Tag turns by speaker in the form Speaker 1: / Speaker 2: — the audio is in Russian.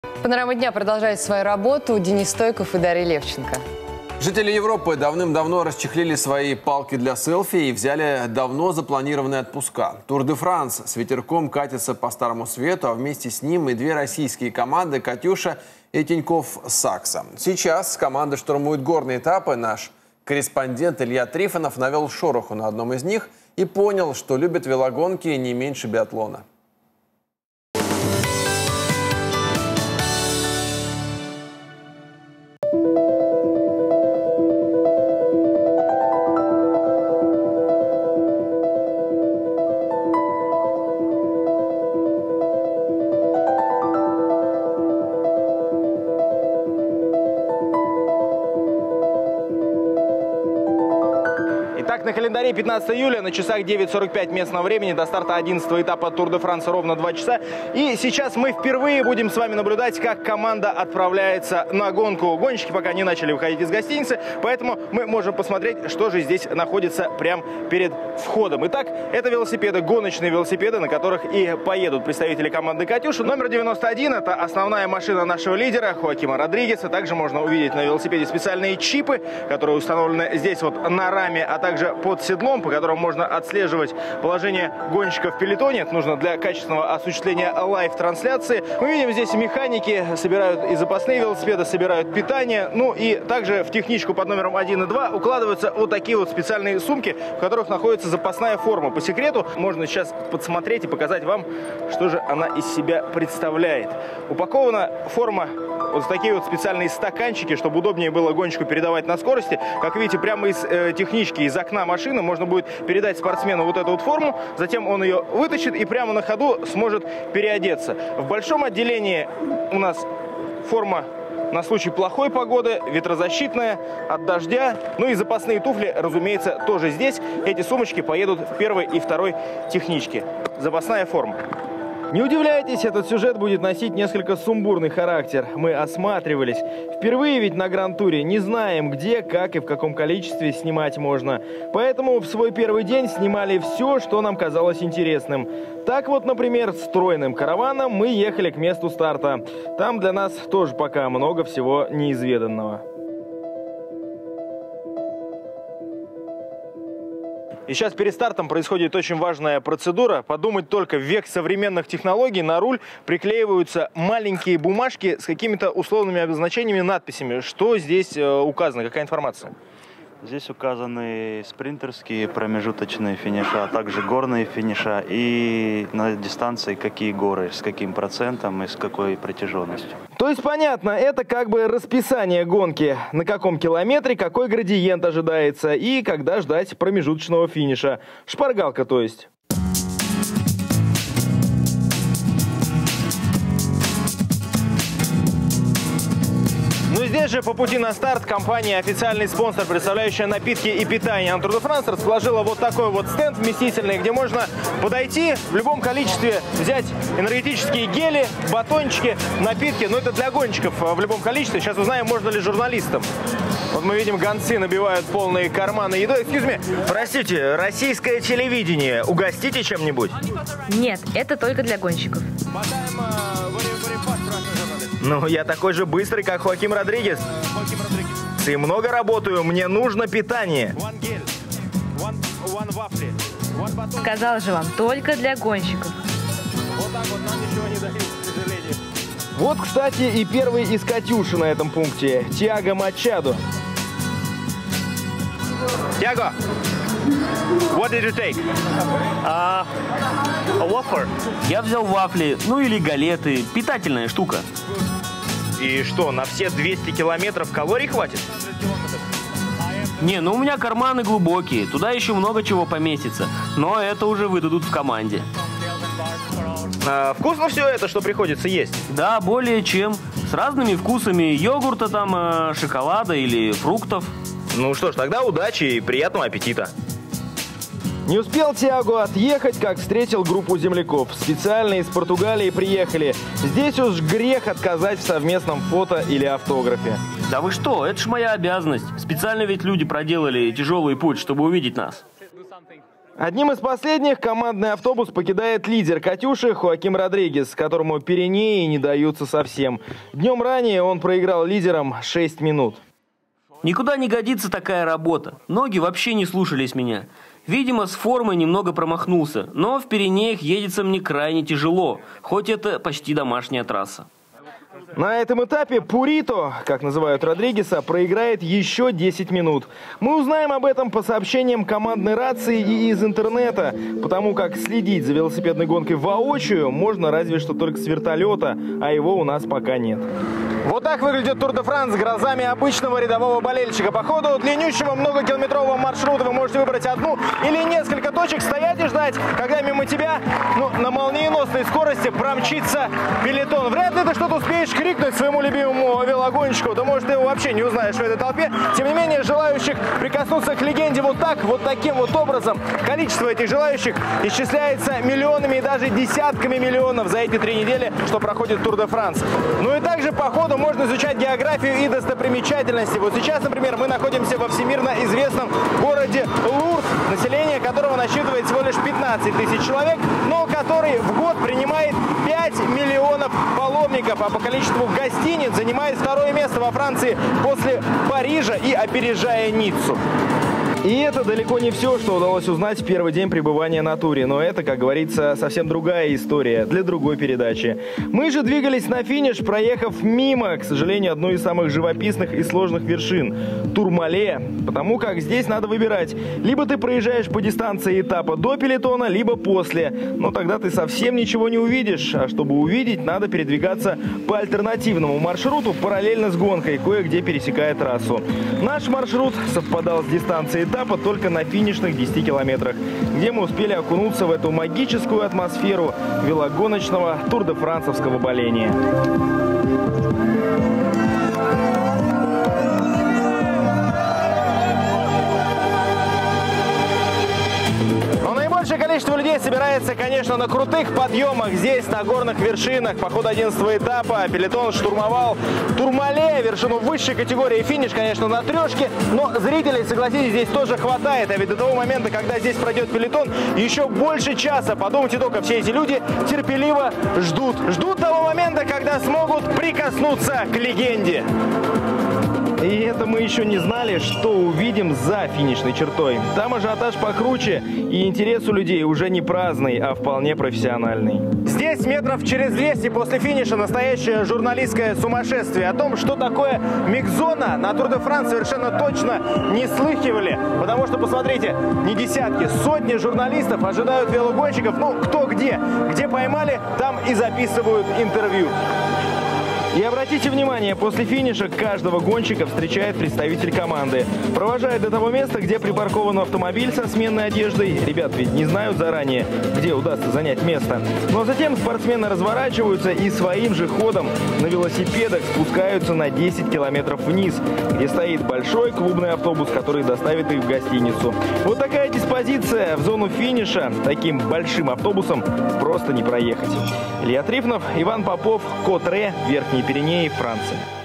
Speaker 1: Панорама дня продолжает свою работу. Денис Стойков и Дарья Левченко.
Speaker 2: Жители Европы давным-давно расчехлили свои палки для селфи и взяли давно запланированные отпуска. Тур де Франс с ветерком катится по Старому Свету, а вместе с ним и две российские команды «Катюша» и Тинькофф Сакса. Сейчас команда штурмует горные этапы. Наш корреспондент Илья Трифонов навел шороху на одном из них и понял, что любят велогонки не меньше биатлона.
Speaker 3: Итак, на календаре 15 июля, на часах 9:45 местного времени, до старта 11-го этапа Тур де Франса ровно 2 часа. И сейчас мы впервые будем с вами наблюдать, как команда отправляется на гонку. Гонщики пока не начали выходить из гостиницы, поэтому мы можем посмотреть, что же здесь находится прямо перед входом. Итак, это велосипеды, гоночные велосипеды, на которых и поедут представители команды «Катюша». Номер 91 – это основная машина нашего лидера Хоакима Родригеса. Также можно увидеть на велосипеде специальные чипы, которые установлены здесь вот на раме, а также под седлом, по которому можно отслеживать положение гонщика в пелотоне. Это нужно для качественного осуществления лайв-трансляции. Мы видим, здесь механики собирают и запасные велосипеды, собирают питание. Ну и также в техничку под номером 1 и 2 укладываются вот такие вот специальные сумки, в которых находится запасная форма. По секрету можно сейчас подсмотреть и показать вам, что же она из себя представляет. Упакована форма вот в такие вот специальные стаканчики, чтобы удобнее было гонщику передавать на скорости. Как видите, прямо из технички, из окна машины можно будет передать спортсмену вот эту вот форму, затем он ее вытащит и прямо на ходу сможет переодеться. В большом отделении у нас форма на случай плохой погоды, ветрозащитная, от дождя. Ну и запасные туфли, разумеется, тоже здесь. Эти сумочки поедут в первой и второй техничке. Запасная форма. Не удивляйтесь, этот сюжет будет носить несколько сумбурный характер. Мы осматривались. Впервые ведь на Гран-туре не знаем, где, как и в каком количестве снимать можно. Поэтому в свой первый день снимали все, что нам казалось интересным. Так вот, например, стройным караваном мы ехали к месту старта. Там для нас тоже пока много всего неизведанного. И сейчас перед стартом происходит очень важная процедура. Подумать только, в век современных технологий на руль приклеиваются маленькие бумажки с какими-то условными обозначениями, надписями. Что здесь указано, какая информация?
Speaker 4: Здесь указаны спринтерские промежуточные финиша, а также горные финиша и на дистанции какие горы, с каким процентом и с какой протяженностью.
Speaker 3: То есть понятно, это как бы расписание гонки, на каком километре какой градиент ожидается и когда ждать промежуточного финиша. Шпаргалка, то есть. Ну здесь же по пути на старт компания, официальный спонсор, представляющая напитки и питание на Тур де Франс, расположила вот такой вот стенд вместительный, где можно подойти в любом количестве, взять энергетические гели, батончики, напитки. Но это для гонщиков в любом количестве. Сейчас узнаем, можно ли журналистам. Вот мы видим, гонцы набивают полные карманы едой. Excuse me, простите, российское телевидение, угостите чем-нибудь?
Speaker 5: Нет, это только для гонщиков.
Speaker 3: Ну, я такой же быстрый, как Хоаким Родригес. И много работаю, мне нужно питание.
Speaker 5: Сказал же вам, только для гонщиков.
Speaker 3: Вот, кстати, и первый из «Катюши» на этом пункте. Тиаго Мачадо. Тиаго, what did you take?
Speaker 6: A wafer. Я взял вафли, ну или галеты. Питательная штука.
Speaker 3: И что, на все 200 километров калорий хватит?
Speaker 6: Не, ну у меня карманы глубокие. Туда еще много чего поместится. Но это уже выдадут в команде.
Speaker 3: Вкусно все это, что приходится есть?
Speaker 6: Да, более чем. С разными вкусами йогурта, там, шоколада или фруктов.
Speaker 3: Ну что ж, тогда удачи и приятного аппетита. Не успел Тиаго отъехать, как встретил группу земляков. Специально из Португалии приехали. Здесь уж грех отказать в совместном фото или автографе.
Speaker 6: Да вы что, это ж моя обязанность. Специально ведь люди проделали тяжелый путь, чтобы увидеть нас.
Speaker 3: Одним из последних командный автобус покидает лидер «Катюши» Хоаким Родригес, которому Пиренеи не даются совсем. Днем ранее он проиграл лидерам 6 минут.
Speaker 6: Никуда не годится такая работа. Ноги вообще не слушались меня. Видимо, с формой немного промахнулся, но в Пиренеях едется мне крайне тяжело, хоть это почти домашняя трасса.
Speaker 3: На этом этапе Пурито, как называют Родригеса, проиграет еще 10 минут. Мы узнаем об этом по сообщениям командной рации и из интернета, потому как следить за велосипедной гонкой воочию можно разве что только с вертолета, а его у нас пока нет. Вот так выглядит Тур де Франс с грозами обычного рядового болельщика. По ходу длиннющего многокилометрового маршрута вы можете выбрать одну или несколько точек, стоять и ждать, когда мимо тебя на молниеносной скорости промчится пелотон. Вряд ли ты что-то успеешь крикнуть своему любимому велогонщику, да может ты его вообще не узнаешь в этой толпе. Тем не менее, желающих прикоснуться к легенде вот таким вот образом, количество этих желающих исчисляется миллионами и даже десятками миллионов за эти 3 недели, что проходит Тур де Франс. Ну и также по ходу можно изучать географию и достопримечательности. Вот сейчас, например, мы находимся во всемирно известном городе Лурд, население которого насчитывает всего лишь 15 тысяч человек, но который в год принимает 5 миллионов паломников, а по количеству гостиниц занимает 2-е место во Франции после Парижа и опережая Ниццу. И это далеко не все, что удалось узнать в первый день пребывания на туре. Но это, как говорится, совсем другая история для другой передачи. Мы же двигались на финиш, проехав мимо, к сожалению, одной из самых живописных и сложных вершин – Турмале. Потому как здесь надо выбирать. Либо ты проезжаешь по дистанции этапа до пелотона, либо после. Но тогда ты совсем ничего не увидишь. А чтобы увидеть, надо передвигаться по альтернативному маршруту параллельно с гонкой, кое-где пересекая трассу. Наш маршрут совпадал с дистанцией этапа только на финишных 10 километрах, где мы успели окунуться в эту магическую атмосферу велогоночного тур-де-франсовского боления. Большее количество людей собирается, конечно, на крутых подъемах здесь, на горных вершинах. По ходу 11-го этапа пелотон штурмовал Турмале, вершину высшей категории. Финиш, конечно, на трешке, но зрителей, согласитесь, здесь тоже хватает. А ведь до того момента, когда здесь пройдет пелотон, еще больше часа. Подумайте только, все эти люди терпеливо ждут. Ждут того момента, когда смогут прикоснуться к легенде. И это мы еще не знали, что увидим за финишной чертой. Там ажиотаж покруче, и интерес у людей уже не праздный, а вполне профессиональный. Здесь метров через 200 после финиша настоящее журналистское сумасшествие. О том, что такое микс-зона, на Тур де Франс совершенно точно не слыхивали. Потому что, посмотрите, не десятки, сотни журналистов ожидают велогонщиков, кто где. Где поймали, там и записывают интервью. И обратите внимание, после финиша каждого гонщика встречает представитель команды. Провожает до того места, где припаркован автомобиль со сменной одеждой. Ребят ведь не знают заранее, где удастся занять место. Но затем спортсмены разворачиваются и своим же ходом на велосипедах спускаются на 10 километров вниз, где стоит большой клубный автобус, который доставит их в гостиницу. Вот такая диспозиция. В зону финиша таким большим автобусом просто не проехать. Илья Трифонов, Иван Попов, Котре, Верхние Пиренеи, Франция.